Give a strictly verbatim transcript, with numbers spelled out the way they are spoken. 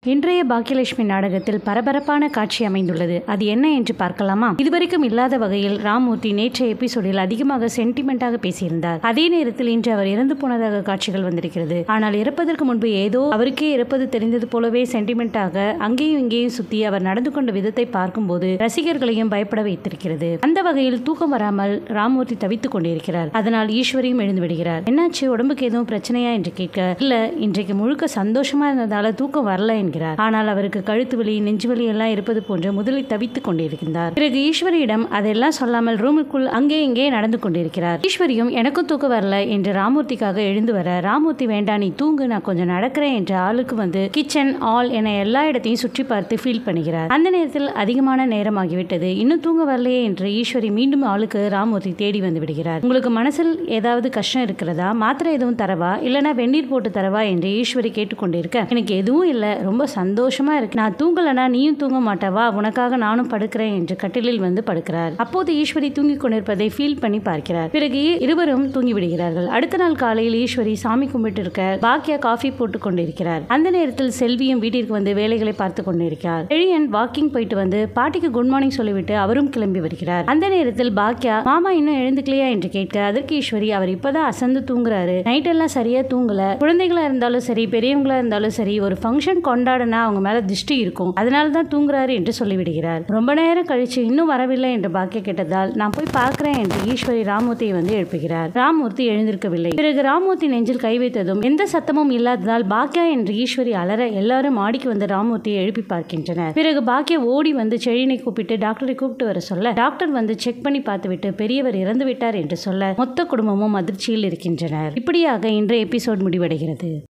இன்றைய பாக்கியலட்சுமி நாடகத்தில் பரபரப்பான காட்சி அமைந்துள்ளது. அது என்ன என்று பார்க்கலாமா? இதுவரைக்கும் இல்லாத வகையில் ராமூர்த்தி நேற்றைய எபிசோடில் அதிகமாக சென்டிமெண்டாக பேசியிருந்தார். அதே நேரத்தில் இன்று அவர் இறந்து போனதாக காட்சிகள் வந்திருக்கிறது. ஆனால் இறப்பதற்கு முன்பு ஏதோ அவருக்கே இறப்பது தெரிந்தது போலவே சென்டிமெண்டாக அங்கேயும் இங்கேயும் சுத்தி அவர் நடந்து கொண்ட விதத்தை பார்க்கும்போது ரசிகர்களையும் பயப்பட வைத்திருக்கிறது. அந்த வகையில் தூக்கம் வராமல் ராமூர்த்தி தவித்துக் கொண்டிருக்கிறார். அதனால் ஈஸ்வரியும் எழுந்து விடுகிறார். என்னாச்சு, உடம்புக்கு எதுவும் பிரச்சனையா என்று கேட்க, இல்ல இன்றைக்கு முழுக்க சந்தோஷமா இருந்ததால தூக்கம் வரல என்கிறார். ஆனால் அவருக்கு கழுத்து வலி, நெஞ்சு வலி எல்லாம் இருப்பது போன்று முதலில் தவித்துக் கொண்டிருக்கிறார். பிறகு ஈஸ்வரியிடம் அதெல்லாம் சொல்லாமல் ரூமுக்குள் அங்கே இங்கே நடந்து கொண்டிருக்கிறார். ஈஸ்வரியும் எனக்கும் தூக்கம் வரல என்று ராமூர்த்திக்காக எழுந்து வர, ராமூர்த்தி வேண்டாம் நீ தூங்கு, நான் கொஞ்சம் நடக்கிறேன் என்ற ஆளுக்கு வந்து கிச்சன் ஆல் என எல்லா இடத்தையும் சுற்றி பார்த்து ஃபீல் பண்ணுகிறார். அந்த நேரத்தில் அதிகமான நேரம் ஆகிவிட்டது, இன்னும் தூங்க வரலையே என்று ஈஸ்வரி மீண்டும் ஆளுக்கு ராமூர்த்தி தேடி வந்து விடுகிறார். உங்களுக்கு மனசில் ஏதாவது கஷ்டம் இருக்கிறதா, மாத்திரை எதுவும் தரவா, இல்லைன்னா வெந்நீர் போட்டு தரவா என்று ஈஸ்வரி கேட்டுக்கொண்டிருக்க, எனக்கு எதுவும் இல்லை, ரொம்ப சந்தோஷமா இருக்கு, நான் தூங்கலனா நீயும் தூங்க மாட்டவா, உனக்காக நானும் படுக்கிறேன் என்று கட்டிலில் வந்து படுக்கிறார். அப்போது ஈஸ்வரி தூங்கிக் கொண்டிருப்பதை ஃபீல் பண்ணி பார்க்கிறார். பிறகு இருவரும் தூங்கி விடுகிறார்கள். அடுத்த நாள் காலையில் ஈஸ்வரி சாமி கும்பிட்டு இருக்க பாக்கியா காஃபி போட்டுக் கொண்டிருக்கிறார். அந்த நேரத்தில் செல்வியும் வீட்டிற்கு வந்து வேலைகளை பார்த்து கொண்டிருக்கிறார். எழியன் வாக்கிங் போயிட்டு வந்து பாட்டிக்கு குட் மார்னிங் சொல்லிவிட்டு அவரும் கிளம்பி வருகிறார். அந்த நேரத்தில் பாக்கியா மாமா இன்னும் எழுந்துக்கலையா என்று கேட்க, அதற்கு ஈஸ்வரி அவர் இப்பதான் அசந்து தூங்குறாரு, நைட் எல்லாம் சரியா தூங்கல, குழந்தைகளா இருந்தாலும் சரி பெரியவங்களா இருந்தாலும் சரி ஒரு ஃபங்க்ஷன் கொண்டாடுனா அவங்க மேல திருஷ்டி இருக்கும், அதனால தான் தூங்குறாரு என்று சொல்லிவிடுகிறார். ரொம்ப நேரம் கழிச்சு இன்னும் வரவில்லை என்று பாக்கிய கேட்டதால் நான் போய் பார்க்கிறேன் என்று ஈஸ்வரி ராமூர்த்தியை வந்து எழுப்புகிறார். ராமூர்த்தி எழுந்திருக்கவில்லை. பிறகு ராமூர்த்தி நெஞ்சில் கை வைத்ததும் எந்த சத்தமும் இல்லாததால் பாக்கியா என்று ஈஸ்வரி அலற எல்லாரும் மாடிக்கு வந்து ராமூர்த்தியை எழுப்பி பார்க்கின்றனர். பிறகு பாக்கியா ஓடி வந்து செழியனை கூப்பிட்டு டாக்டரை கூப்பிட்டு வர சொல்ல, டாக்டர் வந்து செக் பண்ணி பார்த்துவிட்டு பெரியவர் இறந்து விட்டார் என்று சொல்ல மொத்த குடும்பமும் அதிர்ச்சியில் இருக்கின்றனர். இப்படியாக இன்றைய எபிசோட் முடிவடைகிறது.